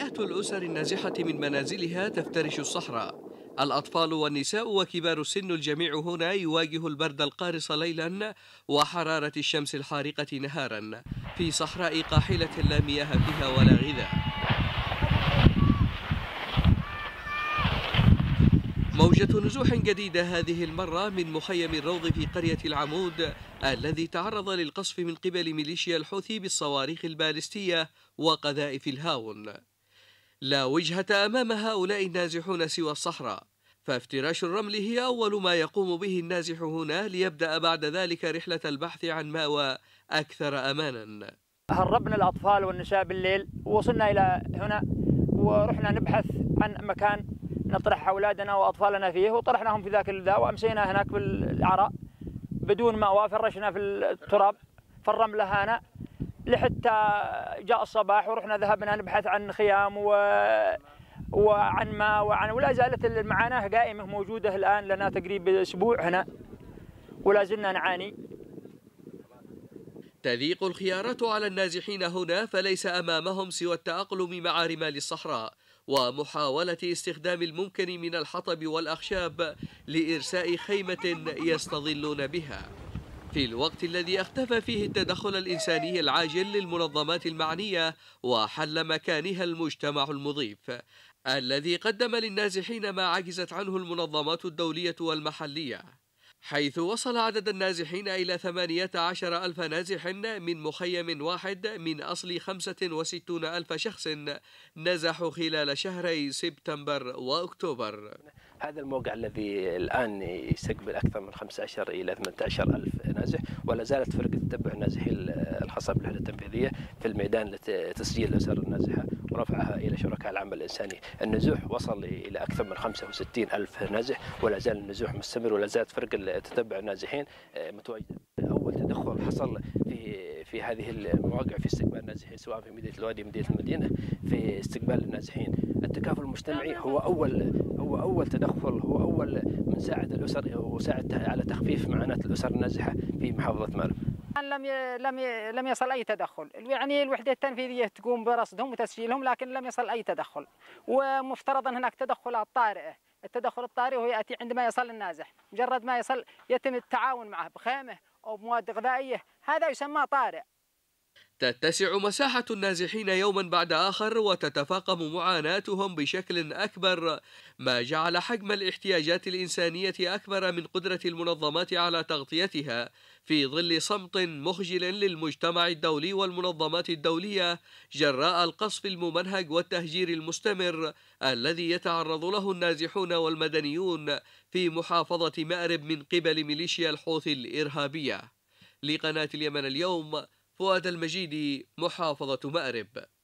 مئات الأسر النازحة من منازلها تفترش الصحراء. الأطفال والنساء وكبار السن الجميع هنا يواجه البرد القارص ليلا وحرارة الشمس الحارقة نهارا في صحراء قاحلة لا مياه فيها ولا غذاء. موجة نزوح جديدة هذه المرة من مخيم الروض في قرية العمود الذي تعرض للقصف من قبل ميليشيا الحوثي بالصواريخ البالستية وقذائف الهاون. لا وجهة أمام هؤلاء النازحون سوى الصحراء، فافتراش الرمل هي أول ما يقوم به النازح هنا ليبدأ بعد ذلك رحلة البحث عن مأوى أكثر أمانا. هربنا الأطفال والنساء بالليل ووصلنا إلى هنا ورحنا نبحث عن مكان نطرح أولادنا وأطفالنا فيه، وطرحناهم في ذاك الذا، وأمسينا هناك بالعراء بدون مأوى، فرشنا في التراب في الرملة هنا لحتى جاء الصباح، ورحنا ذهبنا نبحث عن خيام وعن ماء ولا زالت المعاناة قائمة موجودة الآن، لنا تقريبا أسبوع هنا ولا زلنا نعاني. تضيق الخيارات على النازحين هنا، فليس أمامهم سوى التأقلم مع رمال الصحراء ومحاولة استخدام الممكن من الحطب والأخشاب لإرساء خيمة يستظلون بها، في الوقت الذي اختفى فيه التدخل الإنساني العاجل للمنظمات المعنية وحل مكانها المجتمع المضيف الذي قدم للنازحين ما عجزت عنه المنظمات الدولية والمحلية، حيث وصل عدد النازحين إلى 18 ألف نازح من مخيم واحد من أصل 65 ألف شخص نزحوا خلال شهري سبتمبر وأكتوبر. هذا الموقع الذي الآن يستقبل أكثر من 15 إلى 18 ألف نازح، ولا زالت فرقة تتبع النازحين الخاصة بالوحدة التنفيذية في الميدان لتسجيل الأسر النازحة ورفعها إلى شركاء العمل الإنساني. النزوح وصل إلى أكثر من 65 ألف نازح، ولا زال النزوح مستمر، ولا زالت فرقة تتبع النازحين متواجدة. أول تدخل حصل في هذه المواقع في استقبال النازحين، سواء في مدينة الوادي مدينة المدينة، في استقبال النازحين. التكافل المجتمعي هو أول تدخل، هو أول من ساعد الأسر وساعد على تخفيف معاناة الأسر النازحة في محافظة مأرب. لم يصل أي تدخل، يعني الوحدة التنفيذية تقوم برصدهم وتسجيلهم، لكن لم يصل أي تدخل، ومفترض أن هناك تدخلات طارئة. التدخل الطارئ هو يأتي عندما يصل النازح، مجرد ما يصل يتم التعاون معه بخيمة أو بمواد غذائية، هذا يسمى طارئ. تتسع مساحة النازحين يوما بعد آخر وتتفاقم معاناتهم بشكل أكبر، ما جعل حجم الاحتياجات الإنسانية أكبر من قدرة المنظمات على تغطيتها، في ظل صمت مخجل للمجتمع الدولي والمنظمات الدولية جراء القصف الممنهج والتهجير المستمر الذي يتعرض له النازحون والمدنيون في محافظة مأرب من قبل ميليشيا الحوثي الإرهابية. لقناة اليمن اليوم، فؤاد المجيدي، محافظة مأرب.